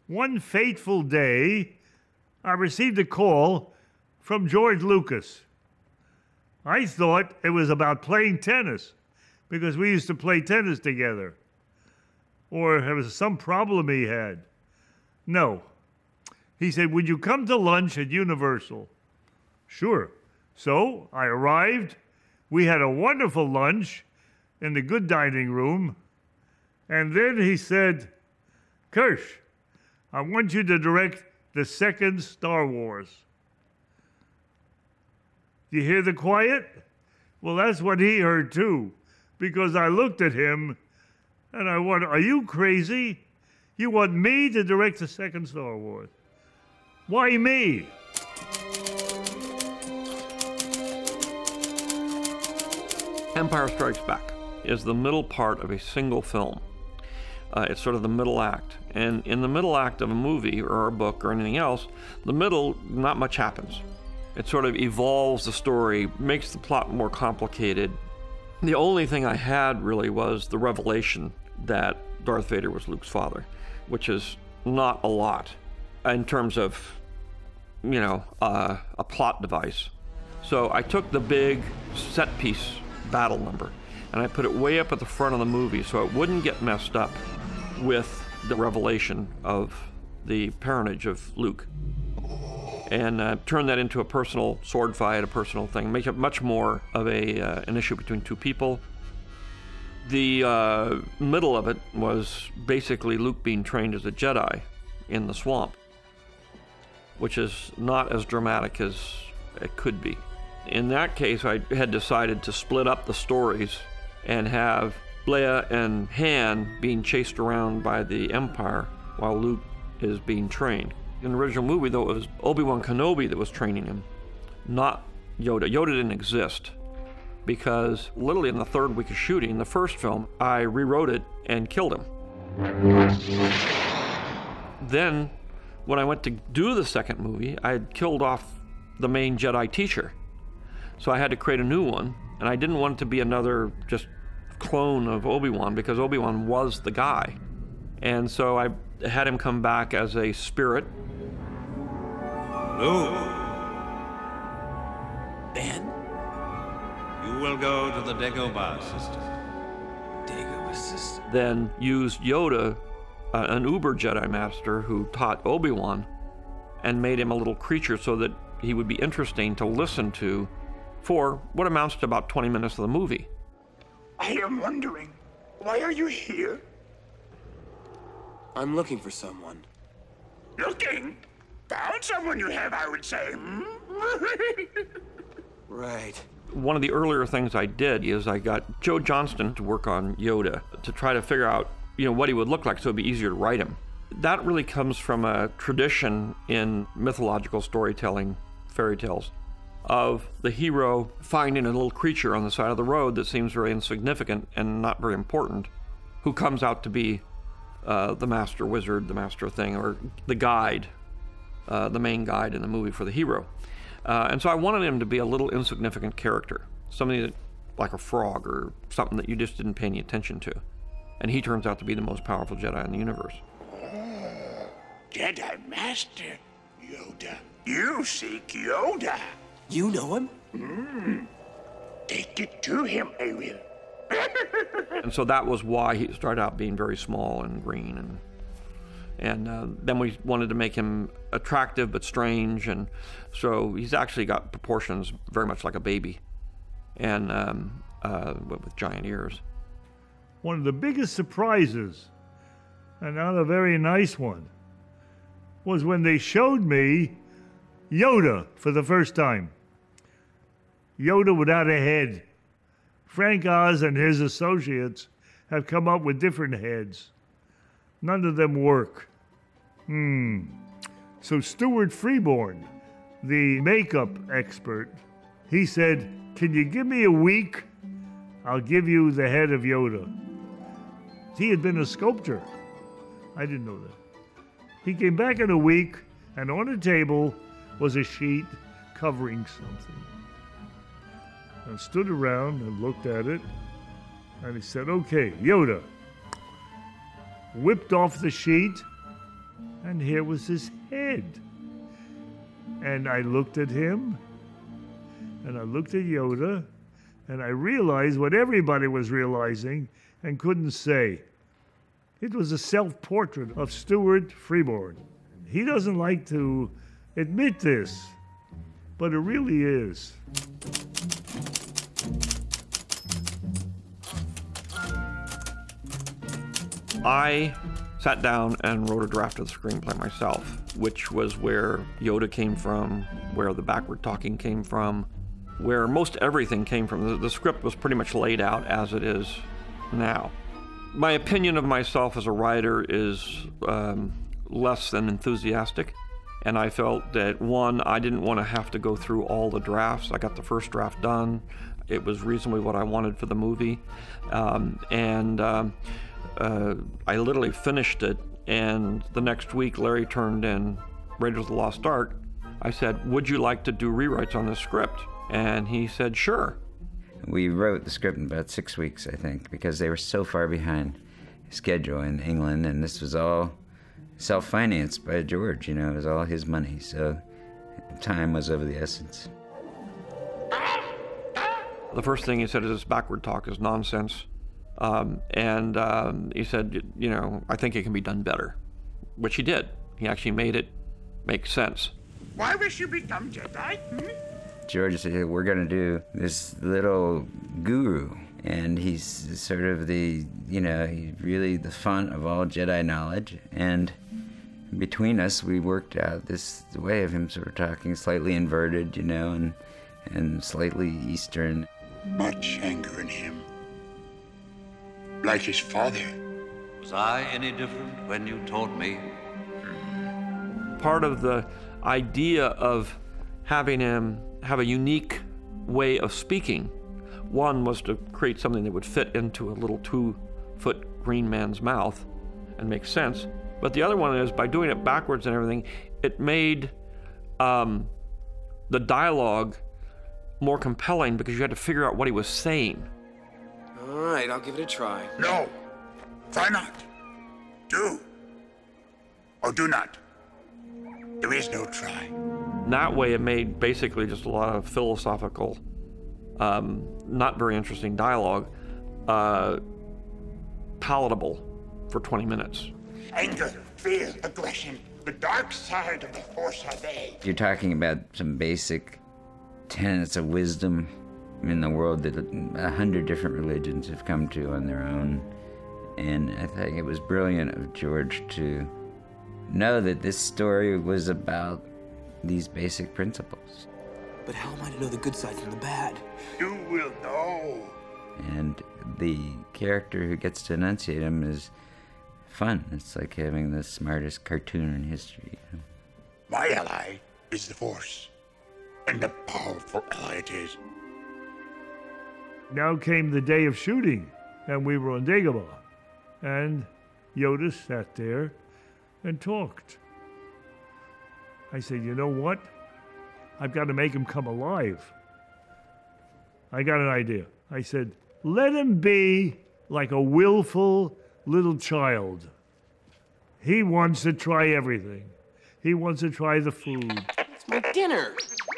One fateful day, I received a call from George Lucas. I thought it was about playing tennis, because we used to play tennis together. Or there was some problem he had. No. He said, would you come to lunch at Universal? Sure. So I arrived. We had a wonderful lunch in the good dining room. And then he said, Kirsch, I want you to direct the second Star Wars. Do you hear the quiet? Well, that's what he heard too, because I looked at him and I wondered, are you crazy? You want me to direct the second Star Wars? Why me? Empire Strikes Back is the middle part of a single film. It's sort of the middle act. And in the middle act of a movie or a book or anything else, the middle, not much happens. It sort of evolves the story, makes the plot more complicated. The only thing I had really was the revelation that Darth Vader was Luke's father, which is not a lot in terms of, you know, a plot device. So I took the big set piece battle number and I put it way up at the front of the movie so it wouldn't get messed up with the revelation of the parentage of Luke. And turn that into a personal sword fight, a personal thing, make it much more of an issue between two people. The middle of it was basically Luke being trained as a Jedi in the swamp, which is not as dramatic as it could be. In that case, I had decided to split up the stories and have Leia and Han being chased around by the Empire while Luke is being trained. In the original movie, though, it was Obi-Wan Kenobi that was training him, not Yoda. Yoda didn't exist because literally in the third week of shooting the first film, I rewrote it and killed him. Then, when I went to do the second movie, I had killed off the main Jedi teacher. So I had to create a new one, and I didn't want it to be another just clone of Obi-Wan because Obi-Wan was the guy. And so I had him come back as a spirit. Luke. Ben? You will go to the Dagobah system. Dagobah system. Then used Yoda, an Uber Jedi Master who taught Obi-Wan, and made him a little creature so that he would be interesting to listen to for what amounts to about 20 minutes of the movie. I am wondering, why are you here? I'm looking for someone. Looking? Found someone you have, I would say. Right. One of the earlier things I did is I got Joe Johnston to work on Yoda to try to figure out, you know, what he would look like so it'd be easier to write him. That really comes from a tradition in mythological storytelling, fairy tales, of the hero finding a little creature on the side of the road that seems very insignificant and not very important, who comes out to be the master wizard, the master thing, or the guide, the main guide in the movie for the hero. And so I wanted him to be a little insignificant character, something that, like a frog or something that you just didn't pay any attention to. And he turns out to be the most powerful Jedi in the universe. Jedi Master Yoda. You seek Yoda. You know him? Take it to him, I will. And so that was why he started out being very small and green, and then we wanted to make him attractive but strange, and so he's actually got proportions very much like a baby, and with giant ears. One of the biggest surprises, and not a very nice one, was when they showed me Yoda for the first time. Yoda without a head. Frank Oz and his associates have come up with different heads. None of them work. So Stuart Freeborn, the makeup expert, he said, can you give me a week? I'll give you the head of Yoda. He had been a sculptor. I didn't know that. He came back in a week, and on a table was a sheet covering something. I stood around and looked at it, and he said, okay, Yoda. Whipped off the sheet And here was his head. And I looked at him, and I looked at Yoda, and I realized what everybody was realizing and couldn't say. It was a self-portrait of Stuart Freeborn. He doesn't like to admit this, but it really is. I sat down and wrote a draft of the screenplay myself, which was where Yoda came from, where the backward talking came from, where most everything came from. The script was pretty much laid out as it is now. My opinion of myself as a writer is less than enthusiastic, and I felt that, one, I didn't want to have to go through all the drafts. I got the first draft done. It was reasonably what I wanted for the movie, I literally finished it, and the next week Larry turned in Raiders of the Lost Ark. I said, would you like to do rewrites on this script? And he said, sure. We wrote the script in about 6 weeks, I think, because they were so far behind schedule in England, and this was all self-financed by George, you know, it was all his money, so time was of the essence. The first thing he said is this backward talk is nonsense. He said, you know, I think it can be done better, which he did. He actually made it make sense. Why wish you become Jedi? George said, we're going to do this little guru, and he's sort of the, you know, he's really the font of all Jedi knowledge, and between us, we worked out this way of him sort of talking slightly inverted, you know, and slightly Eastern. Much anger in him. Like his father. Was I any different when you taught me? Part of the idea of having him have a unique way of speaking, one was to create something that would fit into a little 2-foot green man's mouth and make sense. But the other one is, by doing it backwards and everything, it made the dialogue more compelling because you had to figure out what he was saying. All right, I'll give it a try. No. Try not. Do. Or do not. There is no try. And that way it made basically just a lot of philosophical, not very interesting dialogue, palatable for 20 minutes. Anger, fear, aggression. The dark side of the Force are they. You're talking about some basic tenets of wisdom in the world that 100 different religions have come to on their own. And I think it was brilliant of George to know that this story was about these basic principles. But how am I to know the good side from the bad? You will know. And the character who gets to enunciate them is fun. It's like having the smartest cartoon in history. You know? My ally is the Force. And a powerful ally it is. Now came the day of shooting, and we were on Dagobah. And Yoda sat there and talked. I said, you know what? I've got to make him come alive. I got an idea. I said, let him be like a willful little child. He wants to try everything. He wants to try the food. It's my dinner.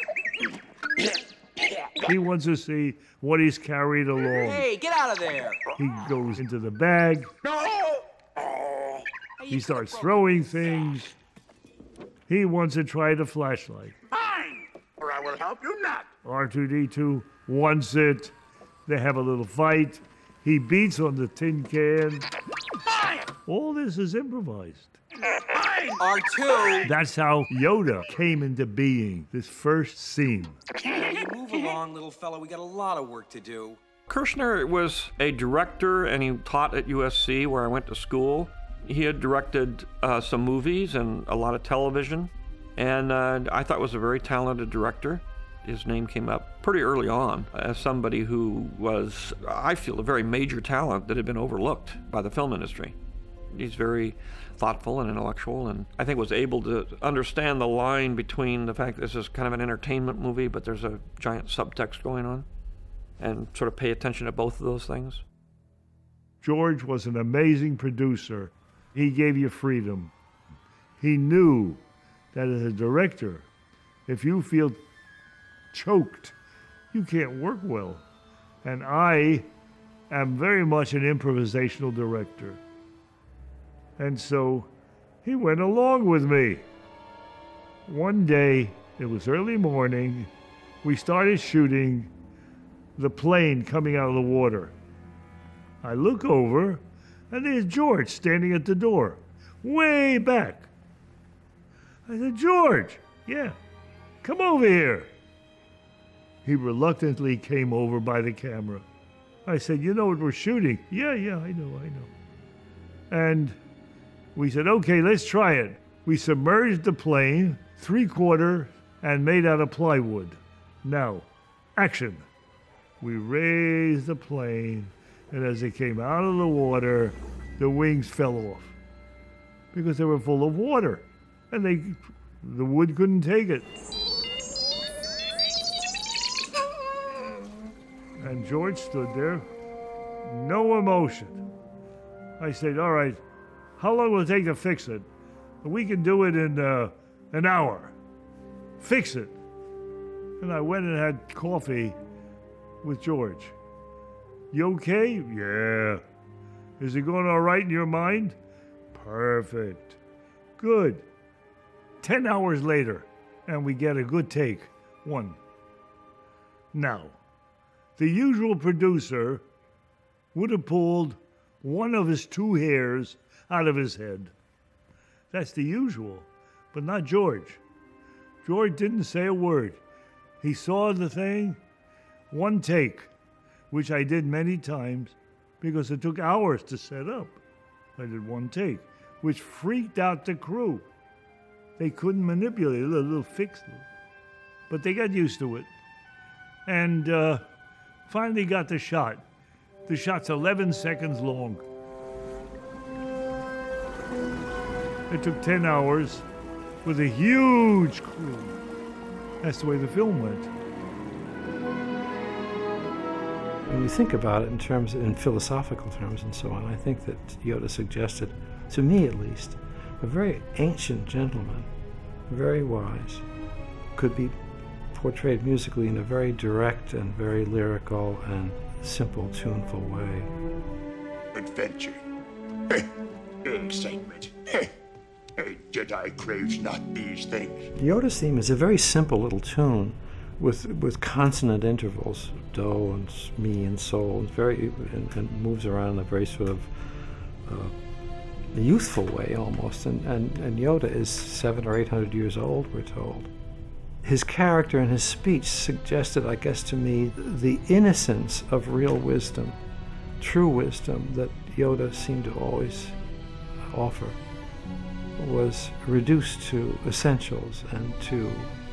He wants to see what he's carried along. Hey, get out of there. He goes into the bag. No! He starts throwing things. He wants to try the flashlight. Fine, or I will help you not. R2-D2 wants it. They have a little fight. He beats on the tin can. Fine! All this is improvised. Fine! R2. That's how Yoda came into being, this first scene. Move along, little fella. We got a lot of work to do. Kershner was a director, and he taught at USC, where I went to school. He had directed some movies and a lot of television, and I thought was a very talented director. His name came up pretty early on as somebody who was, I feel, a very major talent that had been overlooked by the film industry. He's very thoughtful and intellectual, and I think was able to understand the line between the fact that this is kind of an entertainment movie, but there's a giant subtext going on, and sort of pay attention to both of those things. George was an amazing producer. He gave you freedom. He knew that as a director, if you feel choked, you can't work well. And I am very much an improvisational director. And so he went along with me. One day, it was early morning, we started shooting the plane coming out of the water. I look over, and there's George standing at the door, way back. I said, George, yeah, come over here. He reluctantly came over by the camera. I said, you know what we're shooting? Yeah, I know. And we said, okay, let's try it. We submerged the plane, 3/4, and made out of plywood. Now, action. We raised the plane, and as it came out of the water, the wings fell off because they were full of water, and the wood couldn't take it. And George stood there, no emotion. I said, all right, how long will it take to fix it? We can do it in an hour. Fix it. And I went and had coffee with George. You okay? Yeah. Is it going all right in your mind? Perfect. Good. 10 hours later, and we get a good take. One. Now, the usual producer would have pulled one of his 2 hairs out of his head. That's the usual, but not George. George didn't say a word. He saw the thing, one take, which I did many times because it took hours to set up. I did one take, which freaked out the crew. They couldn't manipulate it, a little fix it. But they got used to it. And finally got the shot. The shot's 11 seconds long. It took 10 hours with a huge crew. That's the way the film went. When you think about it in philosophical terms and so on, I think that Yoda suggested, to me at least, a very ancient gentleman, very wise, could be portrayed musically in a very direct and very lyrical and simple, tuneful way. Adventure. Excitement. A Jedi craves not these things. Yoda's theme is a very simple little tune with consonant intervals, do and mi and sol, and moves around in a very sort of youthful way almost. And Yoda is 700 or 800 years old, we're told. His character and his speech suggested, I guess to me, the innocence of real wisdom, true wisdom that Yoda seemed to always offer, was reduced to essentials and to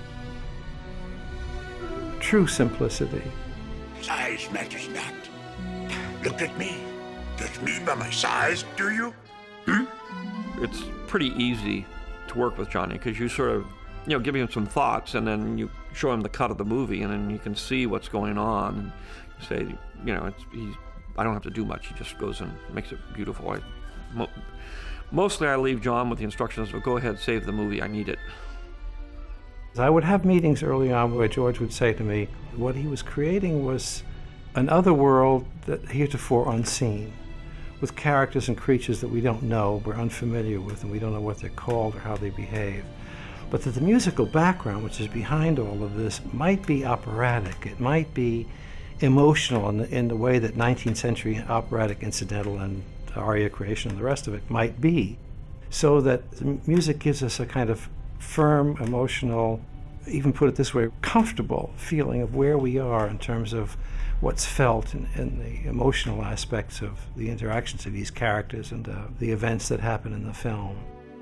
true simplicity. Size matters not. Look at me. Judge me by my size, do you? It's pretty easy to work with Johnny because you sort of, give him some thoughts and then you show him the cut of the movie and then you can see what's going on and say, I don't have to do much. He just goes and makes it beautiful. Mostly I leave John with the instructions of go ahead, save the movie, I need it. I would have meetings early on where George would say to me, what he was creating was an other world that heretofore unseen, with characters and creatures that we don't know, we're unfamiliar with, and we don't know what they're called or how they behave. But that the musical background, which is behind all of this, might be operatic. It might be emotional in the way that 19th century operatic incidental and aria creation and the rest of it might be. So that the music gives us a kind of firm, emotional, even put it this way, comfortable feeling of where we are in terms of what's felt in the emotional aspects of the interactions of these characters and the events that happen in the film.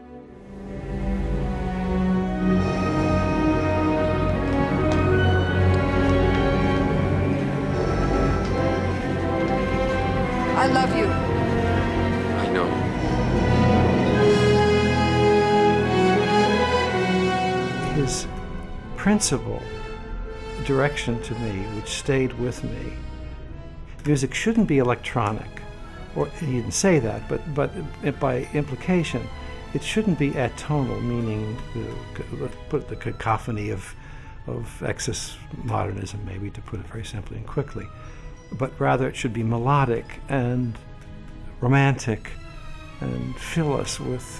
I love you. I know. His principal direction to me, which stayed with me, music shouldn't be electronic. Or he didn't say that, but by implication, It shouldn't be atonal, meaning, let's put it, the cacophony of excess modernism, maybe, to put it very simply and quickly. But rather it should be melodic and romantic and fill us with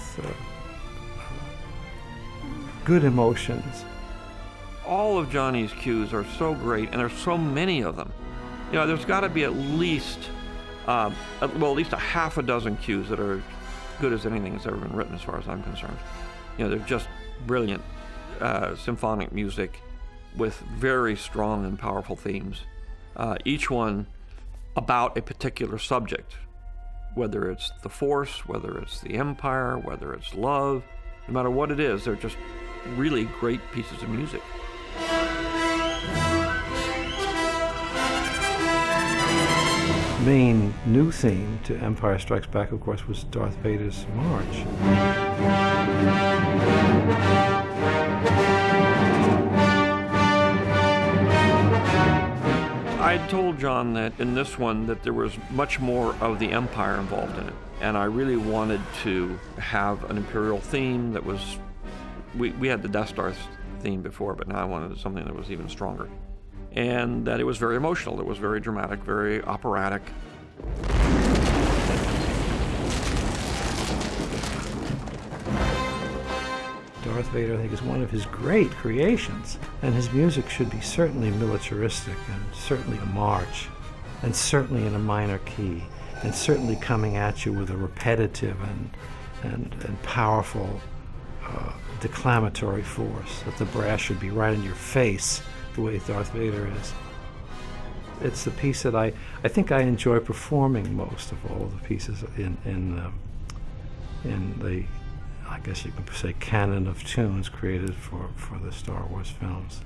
good emotions. All of Johnny's cues are so great, and there's so many of them. You know, there's got to be at least a half a dozen cues that are good as anything that's ever been written, as far as I'm concerned. You know, they're just brilliant symphonic music with very strong and powerful themes. Each one about a particular subject, whether it's the Force, whether it's the Empire, whether it's love, no matter what it is, they're just really great pieces of music. The main new theme to Empire Strikes Back, of course, was Darth Vader's march. I told John that in this one that there was much more of the Empire involved in it, and I really wanted to have an Imperial theme that was, we had the Death Star theme before, but now I wanted something that was even stronger. And that it was very emotional, it was very dramatic, very operatic. Darth Vader, I think, is one of his great creations, and his music should be certainly militaristic, and certainly a march, and certainly in a minor key, and certainly coming at you with a repetitive and powerful declamatory force, that the brass should be right in your face, the way Darth Vader is. It's the piece that I think I enjoy performing most of all the pieces in the, I guess you could say, canon of tunes created for the Star Wars films.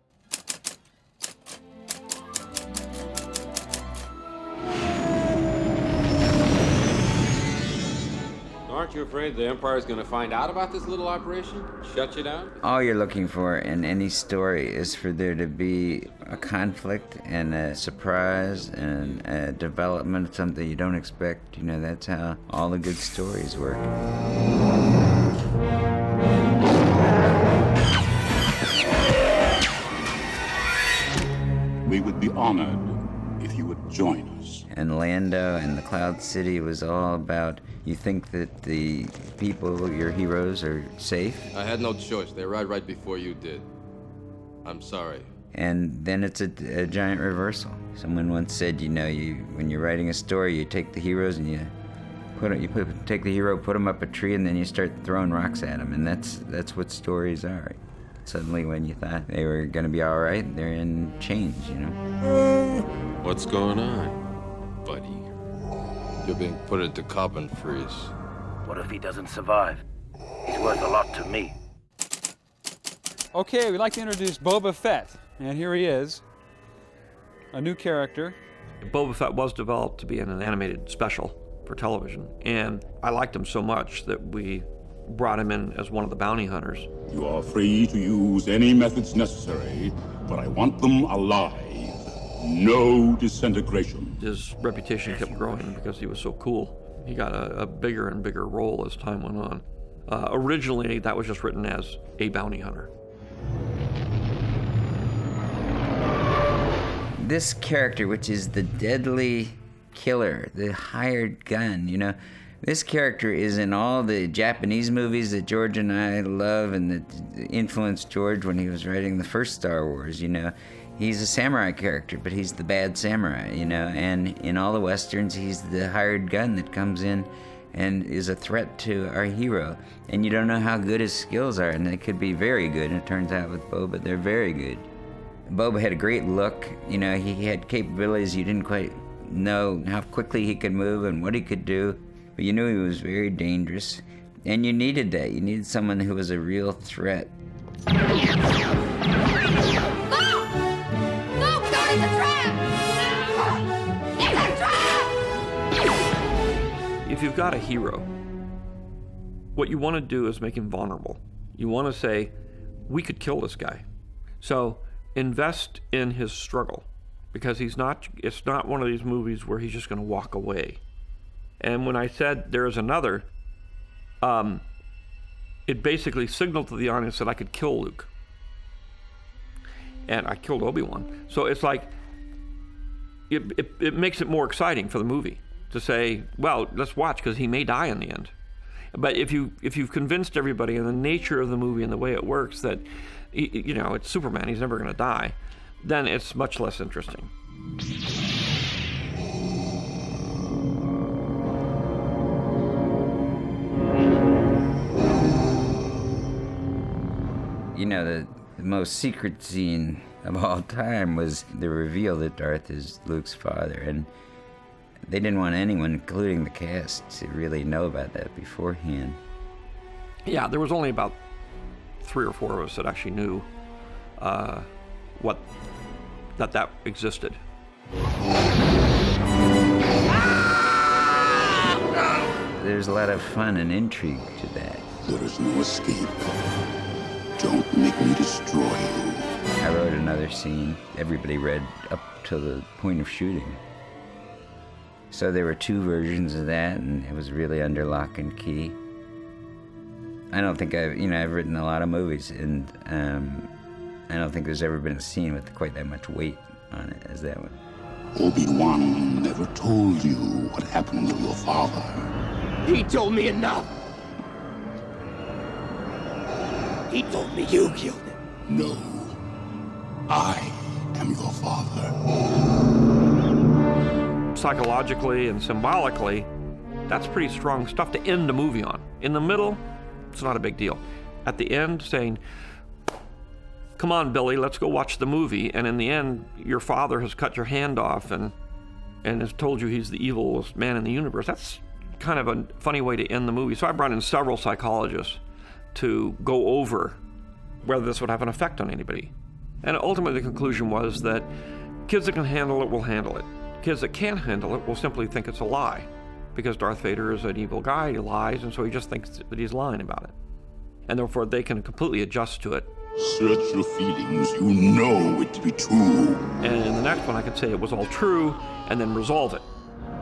Aren't you afraid the Empire's going to find out about this little operation? Shut you down? All you're looking for in any story is for there to be a conflict and a surprise and a development of something you don't expect. You know, that's how all the good stories work. We would be honored if you would join us. And Lando and the Cloud City was all about, you think that the people, your heroes, are safe? I had no choice. They arrived right before you did. I'm sorry. And then it's a giant reversal. Someone once said, you know, when you're writing a story, you take the heroes and you take the hero, put him up a tree, and then you start throwing rocks at him. And that's what stories are. Suddenly, when you thought they were going to be all right, they're in chains, you know? What's going on, buddy? You're being put into carbon freeze. What if he doesn't survive? He's worth a lot to me. Okay, we'd like to introduce Boba Fett. And here he is, a new character. Boba Fett was developed to be in an animated special for television. And I liked him so much that we brought him in as one of the bounty hunters. You are free to use any methods necessary, but I want them alive. No disintegration. His reputation kept growing because he was so cool. He got a bigger and bigger role as time went on. Originally, that was just written as a bounty hunter. This character, which is the deadly killer, the hired gun, you know, this character is in all the Japanese movies that George and I love and that influenced George when he was writing the first Star Wars, you know. He's a samurai character, but he's the bad samurai, you know, and in all the Westerns, he's the hired gun that comes in and is a threat to our hero. And you don't know how good his skills are, and they could be very good, and it turns out with Boba, they're very good. Boba had a great look, you know, he had capabilities you didn't quite know how quickly he could move and what he could do. But you knew he was very dangerous, and you needed that. You needed someone who was a real threat. No! No, God, it's a trap! It's a trap! If you've got a hero, what you want to do is make him vulnerable. You want to say, we could kill this guy. So invest in his struggle, because it's not one of these movies where he's just going to walk away. And when I said there is another, it basically signaled to the audience that I could kill Luke. And I killed Obi-Wan. So it's like, it makes it more exciting for the movie to say, well, let's watch, because he may die in the end. But if you've convinced everybody in the nature of the movie and the way it works that, you know, it's Superman, he's never going to die, then it's much less interesting. You know, the most secret scene of all time was the reveal that Darth is Luke's father, and they didn't want anyone, including the cast, to really know about that beforehand. Yeah, there was only about 3 or 4 of us that actually knew that existed. There's a lot of fun and intrigue to that. There is no escape. Don't make me destroy you. I wrote another scene everybody read up to the point of shooting. So there were 2 versions of that, and it was really under lock and key. I don't think I've written a lot of movies, and I don't think there's ever been a scene with quite that much weight on it as that one. Obi-Wan never told you what happened to your father. He told me enough. He told me you killed him. No. I am your father. Psychologically and symbolically, that's pretty strong stuff to end the movie on. In the middle, it's not a big deal. At the end, saying, come on, Billy, let's go watch the movie. And in the end, your father has cut your hand off and has told you he's the evilest man in the universe. That's kind of a funny way to end the movie. So I brought in several psychologists to go over whether this would have an effect on anybody. And ultimately the conclusion was that kids that can handle it will handle it. Kids that can't handle it will simply think it's a lie, because Darth Vader is an evil guy, he lies, and so he just thinks that he's lying about it. And therefore they can completely adjust to it. Search your feelings, you know it to be true. And in the next one I could say it was all true, and then resolve it.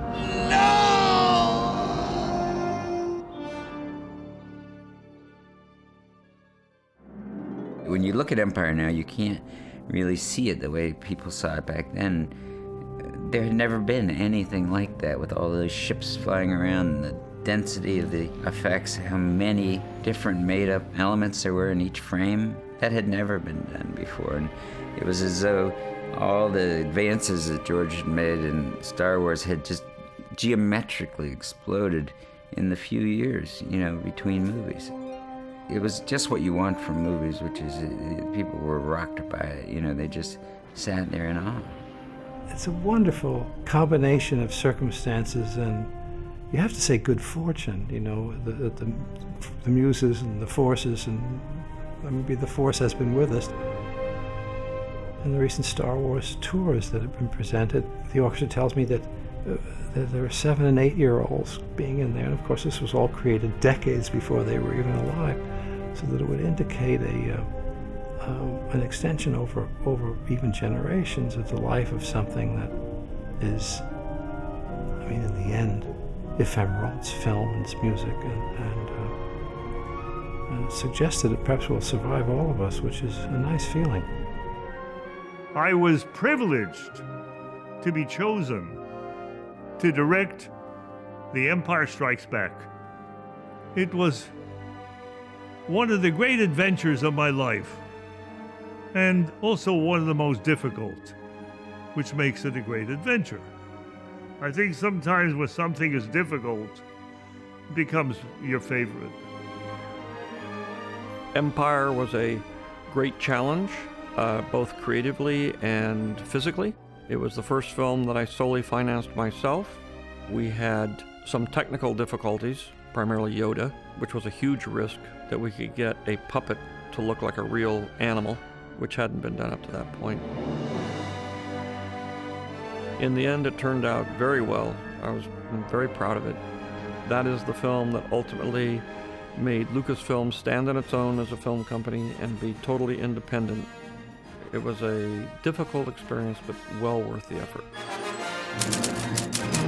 When you look at Empire now, you can't really see it the way people saw it back then. There had never been anything like that, with all those ships flying around and the density of the effects, how many different made-up elements there were in each frame. That had never been done before, and it was as though all the advances that George had made in Star Wars had just geometrically exploded in the few years, you know, between movies. It was just what you want from movies, which is people were rocked by it. You know, they just sat there in awe. It's a wonderful combination of circumstances, and you have to say good fortune. You know, the muses and the forces, and maybe the force has been with us. In the recent Star Wars tours that have been presented, the orchestra tells me that there are 7- and 8-year-olds being in there, and of course this was all created decades before they were even alive, so that it would indicate an extension over even generations of the life of something that is, I mean, in the end, ephemeral. It's film and it's music, and suggests that it perhaps will survive all of us, which is a nice feeling. I was privileged to be chosen to direct The Empire Strikes Back. It was one of the great adventures of my life, and also one of the most difficult, which makes it a great adventure. I think sometimes when something is difficult, it becomes your favorite. Empire was a great challenge, both creatively and physically. It was the first film that I solely financed myself. We had some technical difficulties, primarily Yoda, which was a huge risk that we could get a puppet to look like a real animal, which hadn't been done up to that point. In the end, it turned out very well. I was very proud of it. That is the film that ultimately made Lucasfilm stand on its own as a film company and be totally independent. It was a difficult experience, but well worth the effort.